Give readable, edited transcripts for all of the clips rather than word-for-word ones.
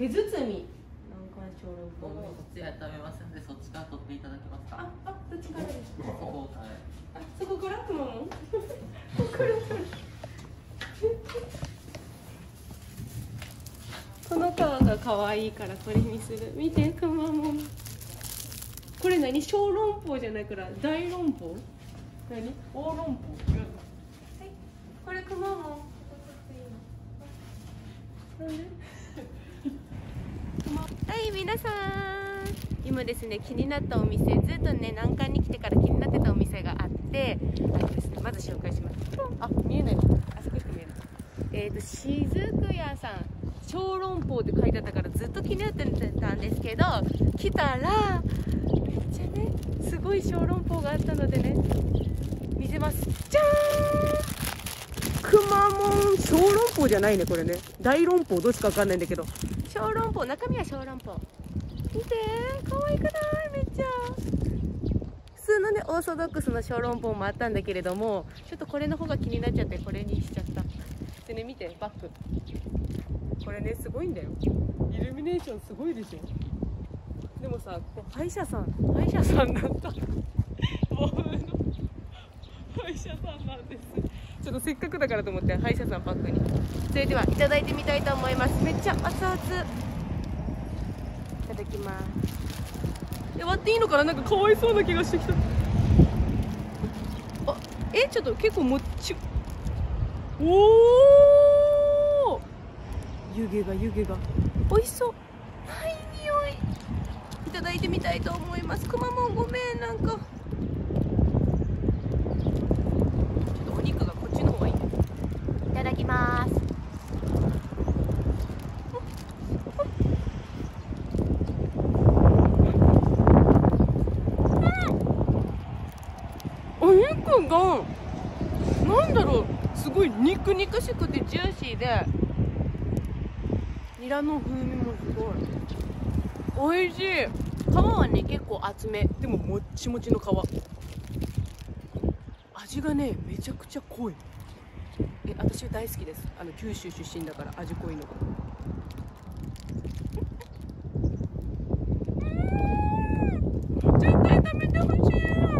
手包み。南関小籠包。 こっちやって食べますんで、そっちから取っていただけますか。 どっちからですか。 そこから。 そこからくまモン。ここから。この皮が可愛いからこれにする。見てくまモン。これ何？小籠包じゃないから大籠包？何？大籠包。はい。これくまモン。はい、皆さん、今ですね、気になったお店、ずっとね、南関に来てから気になってたお店があって、ですね、まず紹介します。あ、見えないの？あそこしか見えない。しずくやさん、小籠包って書いてあったからずっと気になってたんですけど、来たらめっちゃね、すごい小籠包があったのでね、見せます。じゃーん。くまモン小籠包じゃないね、これね。大籠包どっちかわかんないんだけど、小籠包、中身は小籠包。見てー、可愛くない？めっちゃ普通のね、オーソドックスの小籠包もあったんだけれども、ちょっとこれの方が気になっちゃってこれにしちゃった。でね、見てバッグ、これね、すごいんだよ。イルミネーションすごいでしょ。でもさ、ここ歯医者さんだった。歯医者さんなんです。ちょっとせっかくだからと思って歯医者さんパックに。それではいただいてみたいと思います。めっちゃ熱々。いただきます。割っていいのかな？なんかかわいそうな気がしてきた。あ、ちょっと結構もっち。おお。湯気が美味しそう。はい、匂い。いただいてみたいと思います。くまモンごめん、なんか。お肉がこっちの方がいい。いただきます。お肉がなんだろう、すごい肉々しくてジューシーで、ニラの風味もすごい美味しい。皮はね結構厚めでももっちもちの皮。味がねめちゃくちゃ濃い。私大好きです。九州出身だから味濃いのが。絶対食べてほしい。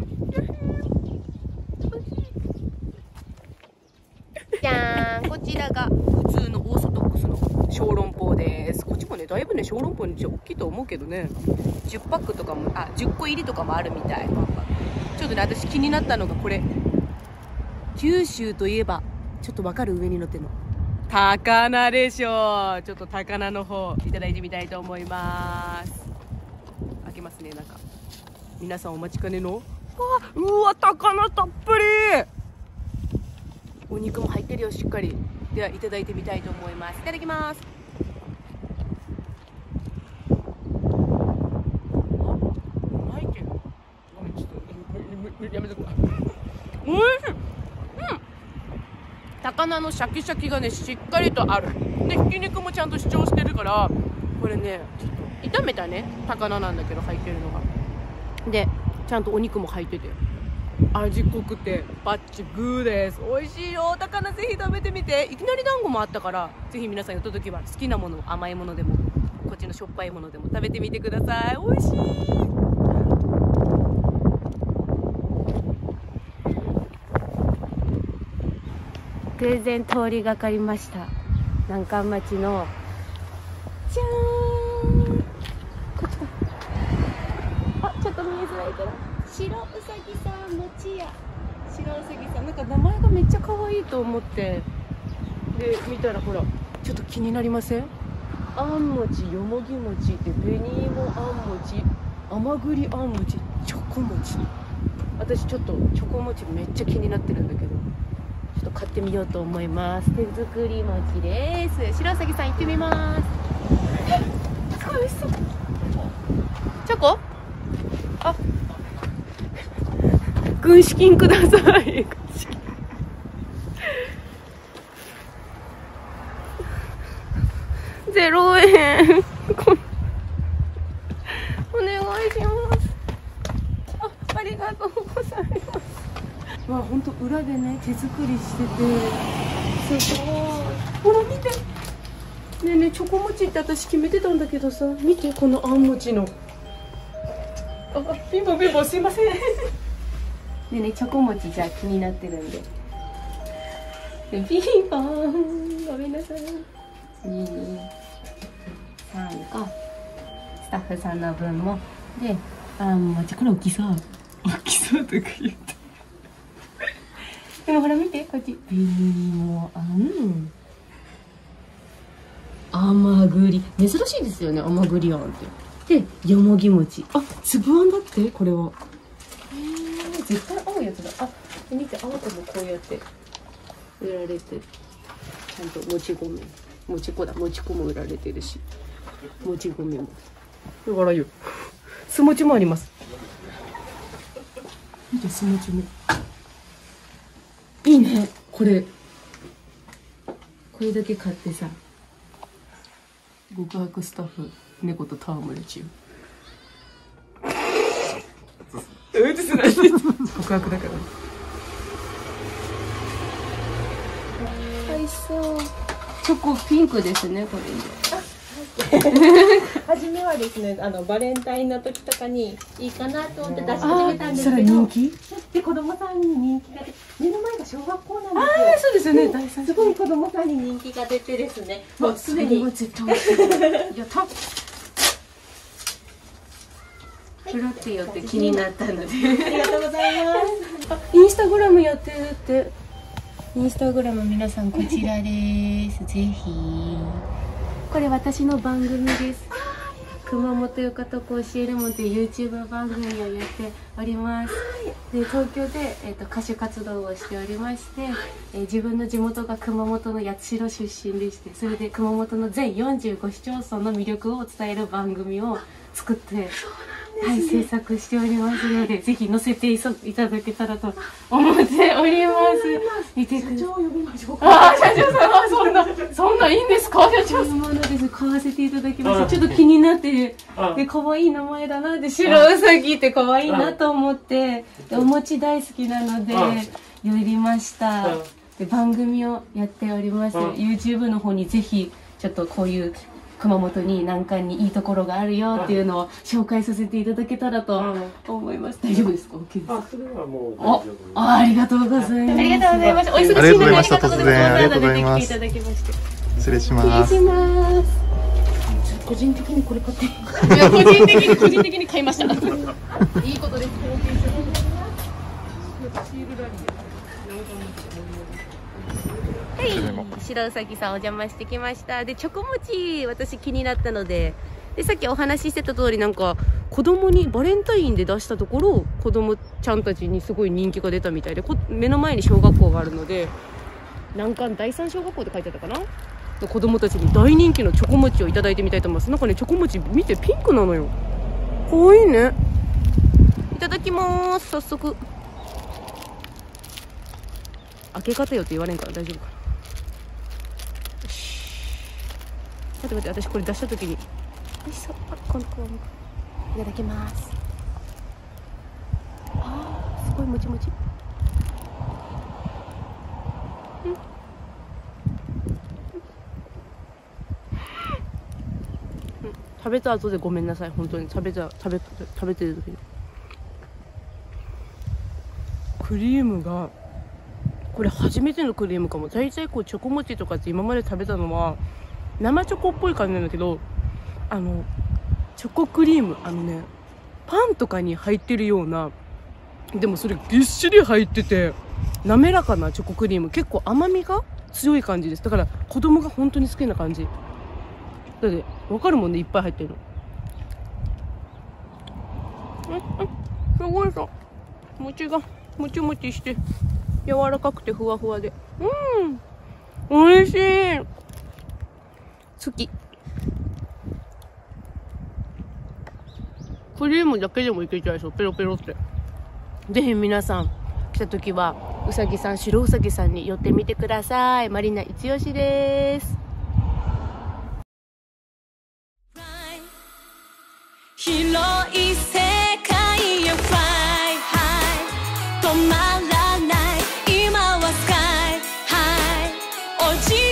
じゃーん、こちらが普通のオーソドックスの小籠包です。こっちもねだいぶね小籠包に大きいと思うけどね、10パックとかも10個入りとかもあるみたい。ちょっとね私気になったのがこれ、九州といえばちょっとわかる？上に乗ってるの高菜でしょ。ちょっと高菜の方いただいてみたいと思います。開けますね。なんか皆さんお待ちかねのうわ高菜たっぷり。お肉も入ってるよしっかり。ではいただいてみたいと思います。いただきます。うまいけどごめん、ちょっとやめとくわ。おいしい。高菜のシャキシャキがねしっかりとある。でひき肉もちゃんと主張してるから、これねちょっと炒めたね高菜なんだけど入ってるのが、でちゃんとお肉も入ってて味濃くてバッチグーです。美味しいよ。高菜ぜひ食べてみて。いきなり団子もあったから、ぜひ皆さん寄った時は好きなもの、甘いものでもこっちのしょっぱいものでも食べてみてください。美味しい。偶然通りがかりました。南関町のじゃーん、こっちだ。ちょっと見えづらいけど、白うさぎさん餅屋。白うさぎさん、なんか名前がめっちゃ可愛いと思ってで見たら、ほらちょっと気になりません？あん餅、よもぎ餅って紅芋あん餅、甘栗あん餅、チョコ餅。私ちょっとチョコ餅めっちゃ気になってるんだけど、ちょっと買ってみようと思います。手作り餅です。白うさぎさん行ってみます。すごい美味しそう。チョコ？軍資金ください。0円。お願いします。ありがとうございます。わ、本当裏でね手作りしてて、すごい。ほら見て。 ねえねえ、チョコ餅って私決めてたんだけどさ、見てこのあん餅の。あ、ピンポンピンポン、すいません。ねえねえ、チョコ餅じゃ気になってるんで。でピンポン、ごめんなさい。2、3個。スタッフさんの分も。で、あん餅、これ大きそう。大きそうとか言って。でもほら見て、こっち。もあん。甘栗。珍しいですよね、甘栗あんって。で、よもぎ餅。あ、粒あんだって、これは。絶対青いやつだ。あ、見て、青ともこうやって売られてる。ちゃんともち米。もち粉だ。もち粉も売られてるし。もち米も。だからよ。すもちもあります。見て、すもちも。いいね、これ。これだけ買ってさ。極悪スタッフ、猫と戯れ中。うつすない。極悪だから。美味しそう。チョコピンクですね、これで。 初めはですね、バレンタインの時とかにいいかなと思って出し始めたんですけど、 人気？ で子供さんに人気が出て、目の前が小学校なんですよ。 そうですよね。第三すごい子供さんに人気が出てですね、もうすでに。 絶対美味しい。やった。フラってよって気になったので。 ありがとうございます。 インスタグラムやってるって。インスタグラム皆さんこちらです。ぜひ。これ私の番組です。熊本よかとこ教えるもんっていう YouTube 番組をやっております。で、東京で、歌手活動をしておりまして、自分の地元が熊本の八代出身でして、それで熊本の全45市町村の魅力を伝える番組を作って、はい、制作しておりますので、ぜひ載せていただけたらと思っております。見てください。 社長を呼びましょうか。 ああ、社長さん、そんないいんですか、社長。ものです。買わせていただきました。ちょっと気になって、で、可愛い名前だなで、白うさぎって可愛いなと思って、でお餅大好きなので、寄りました。で、番組をやっております。YouTube の方にぜひ、ちょっとこういう、熊本に南関にいいところがあるよっていうのを紹介させていただけたらと思います。大丈夫ですか？ OK ですか？ それはもう大丈夫。 ありがとうございます。ありがとうございました。お忙しい中ありがとうございました。突然ありがとうございます。 来ていただきまして。 失礼します。 失礼します。個人的にこれ買って。いや、個人的に買いました。いいことです。はい、白うさぎさんお邪魔してきました。で、チョコ餅私気になったので、でさっきお話ししてた通り、なんか子供にバレンタインで出したところ、子供ちゃんたちにすごい人気が出たみたいで、目の前に小学校があるので、南関第三小学校で書いてあったかな、の子供たちに大人気のチョコ餅をいただいてみたいと思います。なんかね、チョコ餅見てピンクなのよ。かわいいね。いただきます。早速開け方よって言われんから大丈夫かな。待って待って、私これ出した時においしそう。あ、この子いただきます。あー、すごいもちもち。食べた後でごめんなさい。本当に食べてる時にクリームが、これ初めてのクリームかも。大体こうチョコ餅とかって今まで食べたのは生チョコっぽい感じなんだけど、チョコクリーム、パンとかに入ってるような、でもそれぎっしり入ってて滑らかなチョコクリーム、結構甘みが強い感じです。だから子供が本当に好きな感じだって分かるもんね、いっぱい入ってるの。すごいさ、餅がもちもちして柔らかくてふわふわで、おいしい。好き。クリームだけでもいけちゃいそう、ペロペロって。ぜひ皆さん来た時はうさぎさん、白うさぎさんに寄ってみてください。マリナ一押しです。 広い世界へ Fly High 止まらない今は Sky High おじ